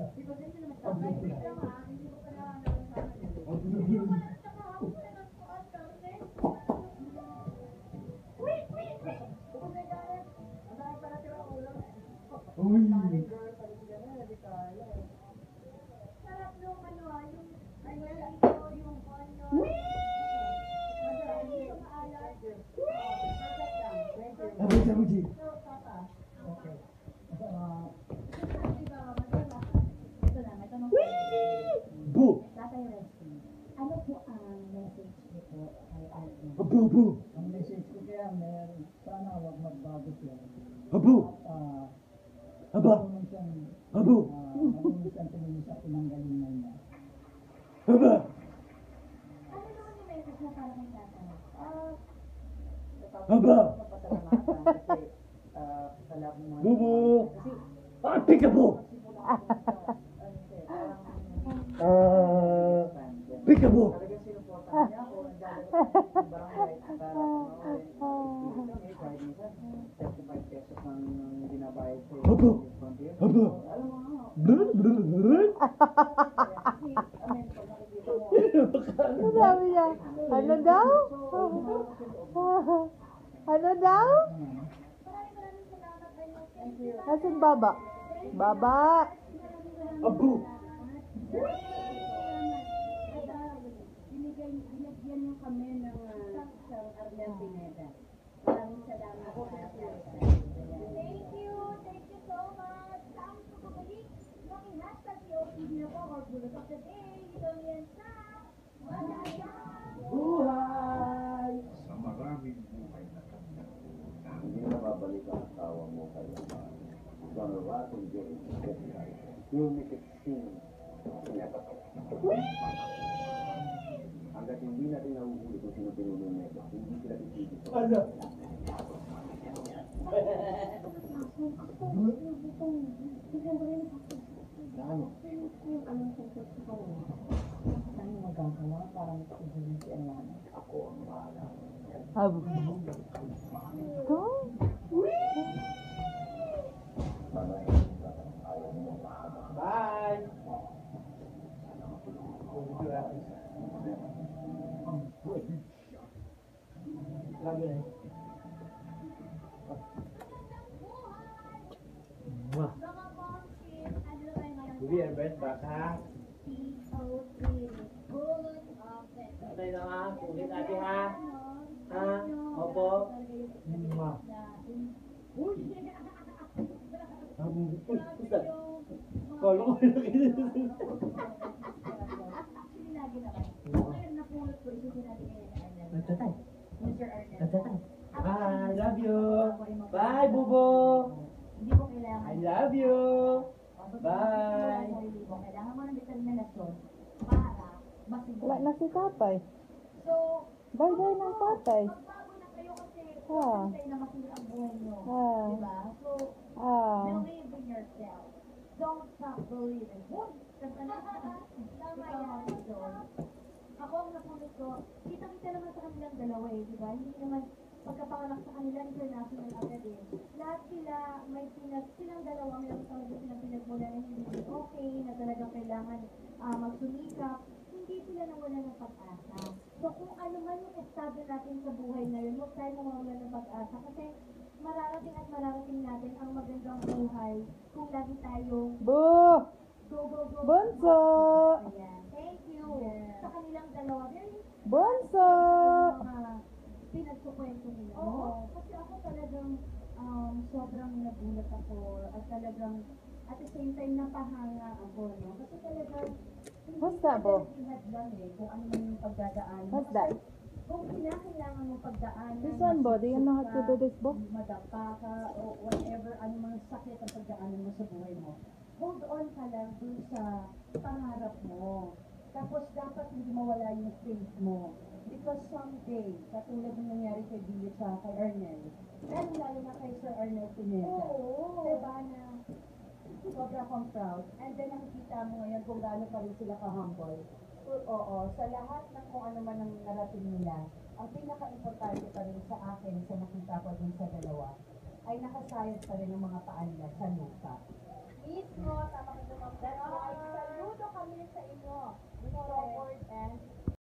Sarap nung ano yung ano po ang message niyo po kay Arnel? Ang message ko kaya, sana wag magbago siya. Marunong siyang tumingin sa pinanggalingan niya. Ano naman yung message na para kay tatay? Pasalamatan kasi sa lahat ng mga... Peekaboo! Peekaboo! Talagang sinuportahan niya ako, nagdadala sa barangay para kahit minsan 35 pesos ang binabayad sa iyo. Alam mo nga, Ano sabi niya? Ano daw? Ano daw? Maraming salamat kayo. Nasaan baba? Baba! Binigyan niyo kami ng isang Arnel Pineda. Maraming salamat po. Thank you so much. Saan po kabalik? Yung hashtag POTV na po or bullet of the day. Ito yan sa buhay! Sa maraming buhay na kanya. Hindi na babalik ang asawa mo kay Ama. Gonna rot and get it together. You'll make it seem never. Hanggat hindi natin nahuhuli kung sino pinunong nito, hindi sila titigil. Ano magagawa para magpigilin si Alana? Ako ang bahala. Go? Bye! Lagi na. Hindi, Albert, baka. Tatay na nga, ulit natin ha. Ha? Opo. Uy! Kolo ko na Actually, lagi naman. Ngayon, napulot ko, isusin natin ngayon. Nagtatay. Mr. Arnel. Nagtatay. I love you. Bye, Bubo. Hindi mo kailangan. I love you. Bye. Kailangan mo ng determinasyon para masiguro. Wala na si tatay. So, Bye-bye ng tatay. magbago na kayo kasi Ah. tayo na masira ang buhay nyo. Ah. Diba? So, believe in yourself. Don't stop believing. Kasi tama yan. Ako ang napulot ko, kita-kita naman sa kanilang dalawa eh, di ba? Hindi naman pagkapanganak sa kanila international agad eh. Lahat sila, may silang dalawa, may talaga silang pinagmula na hindi okay, na talagang kailangan magsumikap. Hindi sila nawala ng pag-asa. So kung ano man yung estado natin sa buhay ngayon, huwag tayo mawawala ng pag-asa kasi mararating natin ang magandang buhay kung lagi tayong Boo! go. Bunso! Ayan. Thank you. Sa kanilang dalawa, very Bunso! mga pinagkukwento nila. Oo. Kasi ako talagang sobrang nagulat ako at talagang at the same time napahanga ako, no? Kasi talagang What's that, Bo? lang eh, kung ano man yung pagdadaan. What's that? Kung kinakailangan mo pagdaanan. This one, Bo. Do you know how to do this, Bo? Madapa ka o whatever, ano man sakit ang pagdaanan mo sa buhay mo. Hold on ka lang dun sa pangarap mo. Tapos dapat hindi mawala yung faith mo. Because someday, katulad ng nangyari kay Billy sa kay Arnel, lalo na kay Sir Arnel Pineda. Oo. Diba na sobra akong proud. And then nakikita mo ngayon kung gaano pa rin sila ka-humble. So, oo, sa lahat ng kung ano man ang narating nila, ang pinaka-importante pa rin sa akin, sa nakita ko din sa dalawa, ay nakasayad pa rin ang mga paa nila sa lupa.